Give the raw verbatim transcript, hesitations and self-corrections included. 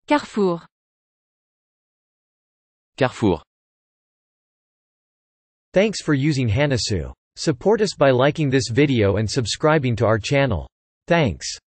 Carrefour. Carrefour. Thanks for using Hanasu. Support us by liking this video and subscribing to our channel. Thanks.